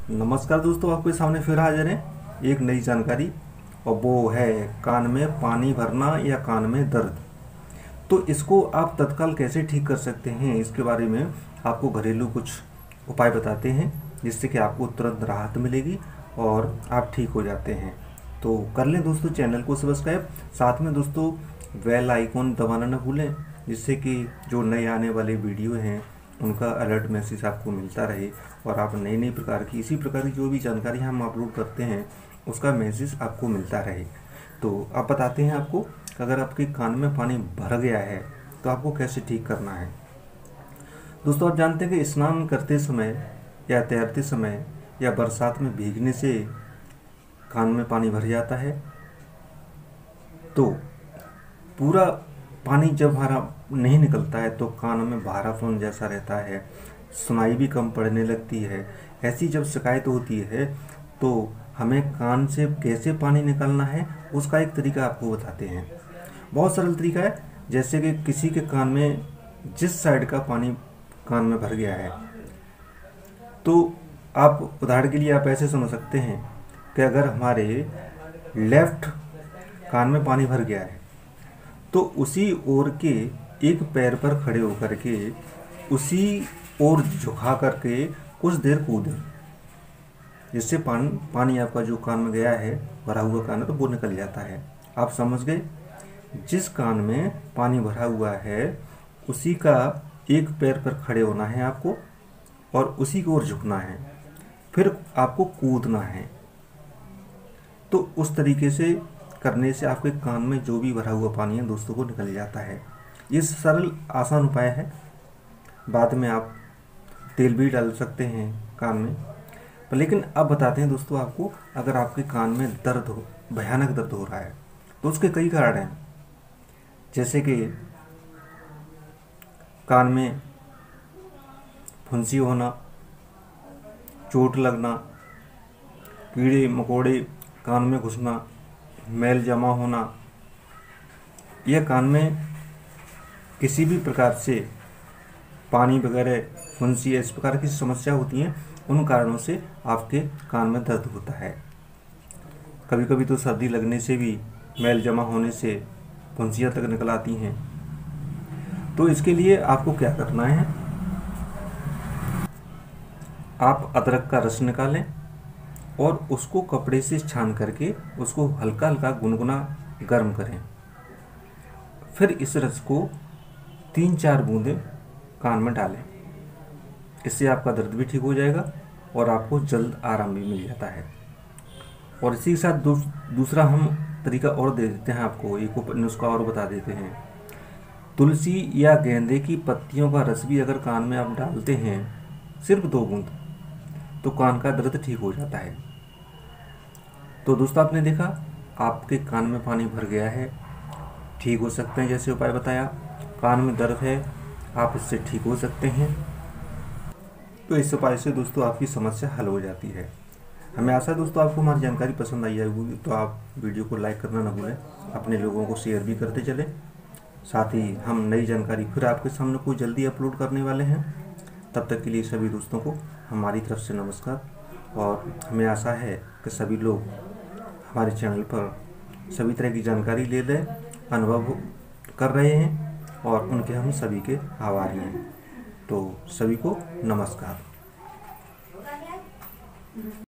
नमस्कार दोस्तों, आपके सामने फिर हाजिर है एक नई जानकारी। और वो है कान में पानी भरना या कान में दर्द। तो इसको आप तत्काल कैसे ठीक कर सकते हैं, इसके बारे में आपको घरेलू कुछ उपाय बताते हैं, जिससे कि आपको तुरंत राहत मिलेगी और आप ठीक हो जाते हैं। तो कर लें दोस्तों चैनल को सब्सक्राइब, साथ में दोस्तों बेल आइकॉन दबाना न भूलें, जिससे कि जो नए आने वाले वीडियो हैं उनका अलर्ट मैसेज आपको मिलता रहे और आप नई नई प्रकार की इसी प्रकार की जो भी जानकारी हम अपलोड करते हैं उसका मैसेज आपको मिलता रहे। तो अब बताते हैं आपको कि अगर आपके कान में पानी भर गया है तो आपको कैसे ठीक करना है। दोस्तों, आप जानते हैं कि स्नान करते समय या तैरते समय या बरसात में भीगने से कान में पानी भर जाता है। तो पूरा पानी जब हमारा नहीं निकलता है तो कान में भारापन जैसा रहता है, सुनाई भी कम पड़ने लगती है। ऐसी जब शिकायत होती है तो हमें कान से कैसे पानी निकालना है उसका एक तरीका आपको बताते हैं। बहुत सरल तरीका है। जैसे कि किसी के कान में जिस साइड का पानी कान में भर गया है, तो आप उदाहरण के लिए आप ऐसे समझ सकते हैं कि अगर हमारे लेफ्ट कान में पानी भर गया है तो उसी ओर के एक पैर पर खड़े होकर के उसी ओर झुका करके कुछ देर कूदें, जिससे पानी आपका जो कान में गया है, भरा हुआ कान है, तो वो निकल जाता है। आप समझ गए? जिस कान में पानी भरा हुआ है उसी का एक पैर पर खड़े होना है आपको और उसी की ओर झुकना है, फिर आपको कूदना है। तो उस तरीके से करने से आपके कान में जो भी भरा हुआ पानी है दोस्तों को निकल जाता है। ये सरल आसान उपाय है। बाद में आप तेल भी डाल सकते हैं कान में। पर लेकिन अब बताते हैं दोस्तों आपको, अगर आपके कान में दर्द हो, भयानक दर्द हो रहा है, तो उसके कई कारण हैं। जैसे कि कान में फुंसी होना, चोट लगना, कीड़े मकोड़े कान में घुसना, मैल जमा होना, या कान में किसी भी प्रकार से पानी वगैरह, फुंसी, इस प्रकार की समस्या होती हैं, उन कारणों से आपके कान में दर्द होता है। कभी कभी तो सर्दी लगने से भी, मैल जमा होने से फुंसियाँ तक निकल आती हैं। तो इसके लिए आपको क्या करना है, आप अदरक का रस निकालें और उसको कपड़े से छान करके उसको हल्का हल्का गुनगुना गर्म करें। फिर इस रस को 3-4 बूंदें कान में डालें। इससे आपका दर्द भी ठीक हो जाएगा और आपको जल्द आराम भी मिल जाता है। और इसी के साथ दूसरा हम तरीका और दे देते हैं आपको, एक नुस्खा और बता देते हैं। तुलसी या गेंदे की पत्तियों का रस भी अगर कान में आप डालते हैं, सिर्फ 2 बूंद, तो कान का दर्द ठीक हो जाता है। तो दोस्तों, आपने देखा आपके कान में पानी भर गया है, ठीक हो सकते हैं। जैसे उपाय बताया, कान में दर्द है, आप इससे ठीक हो सकते हैं। तो इस उपाय से दोस्तों आपकी समस्या हल हो जाती है। हमें आशा है दोस्तों आपको हमारी जानकारी पसंद आई होगी। तो आप वीडियो को लाइक करना ना भूलें, अपने लोगों को शेयर भी करते चलें। साथ ही हम नई जानकारी फिर आपके सामने कोई जल्दी अपलोड करने वाले हैं। तब तक के लिए सभी दोस्तों को हमारी तरफ से नमस्कार। और हमें आशा है कि सभी लोग हमारे चैनल पर सभी तरह की जानकारी ले लें, अनुभव कर रहे हैं और उनके हम सभी के आभारी हैं। तो सभी को नमस्कार।